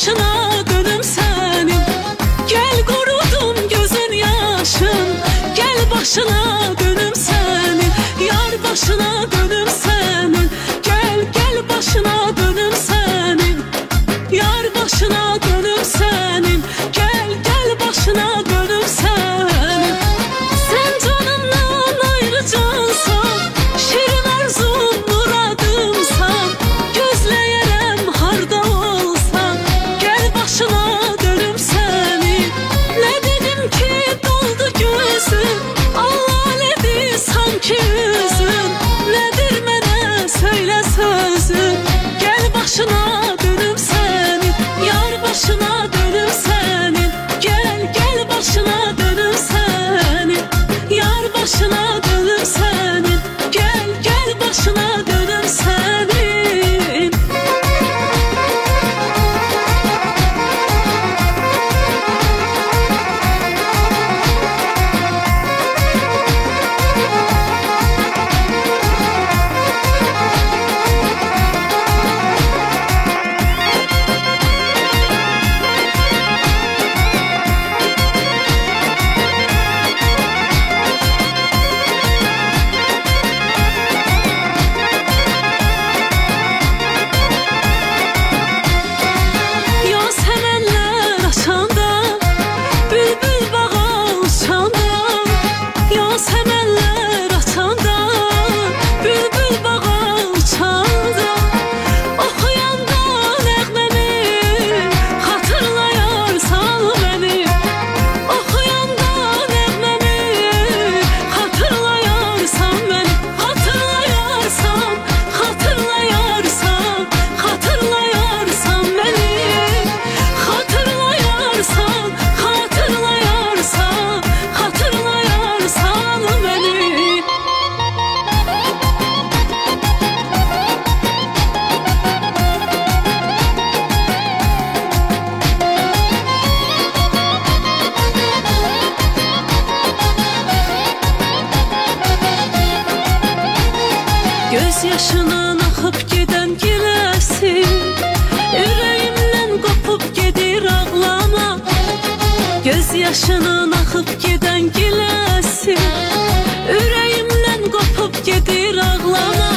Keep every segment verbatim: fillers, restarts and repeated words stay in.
başına dönüm senin. Gel korudum gözün yaşın. Gel başına dönüm senin. Yar başına dönüm senin. Gel gel başına dönüm senin. Yar başına dönüm senin. Gel gel başına dönüm senin. Sen canımdan ayrı cansan, şirin arzum muradımsan. Gözleyerem harda olsan, gel başına dönüm senin. Ne dedim ki doldu gözüm, alaledir sanki yüzün. Nedir mene söyle sözün, gel başına dönüm senin. Yar başına dönüm senin. Gel gel başına dönüm senin. Yar başına dönüm senin. Gel gel başına dönüm senin. Göz yaşının akıp giden gilesi, yüreğimden kopup gedir ağlama. Göz yaşının akıp giden gilesi, yüreğimden kopup gedir ağlama.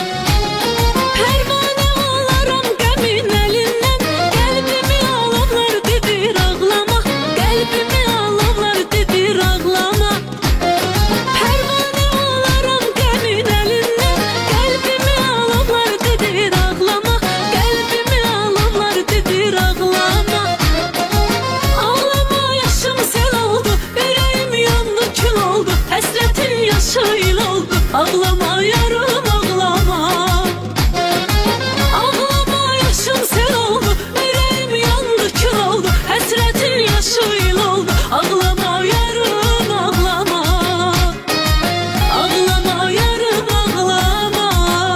Pervane olaram qəmin elinden, kalbimi alovlar dedir ağlama. Kalbimi alovlar dedir ağlama. Pervane olaram qəmin elinden, kalbimi alovlar dedir ağlama. Kalbimi alovlar dedir ağlama. Ağlama yaşım sel oldu, yüreğim yandı kül oldu. Həsrətin yaşıyla oldu, ağlama yarım ağlama. Ağlama yaşım sel oldu, yüreğim yandı kül oldu. Həsrətin yaşıyla oldu, ağlama yarım ağlama. Ağlama yarım ağlama.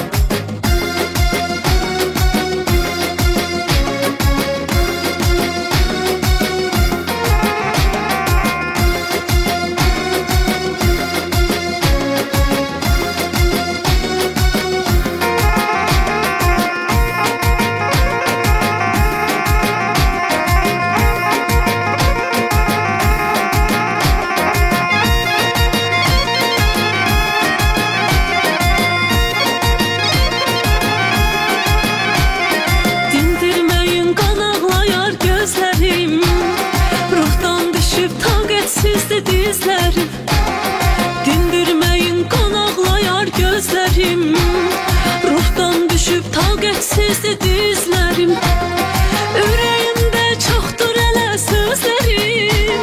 Dindirmeyin kan ağlayar gözlerim, ruhdan düşüp taqətsizdir dizlerim. Dindirmeyin kan ağlayar gözlerim, ruhdan düşüp taqətsizdir dizlerim. Ürəyimdə çoxdur hələ sözlerim,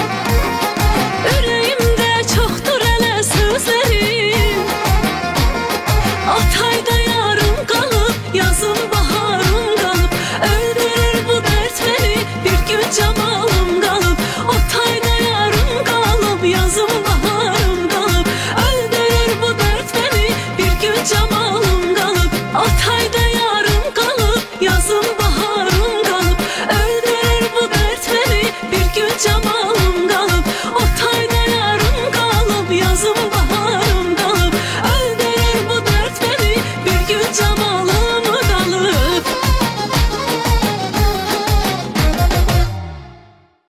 ürəyimdə çoxdur hələ sözlerim. Altayda yarım qalıb yaz